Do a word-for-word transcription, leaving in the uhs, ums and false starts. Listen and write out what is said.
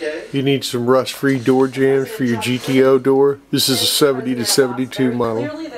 You need some rust-free door jambs for your G T O door. This is a seventy to seventy-two model.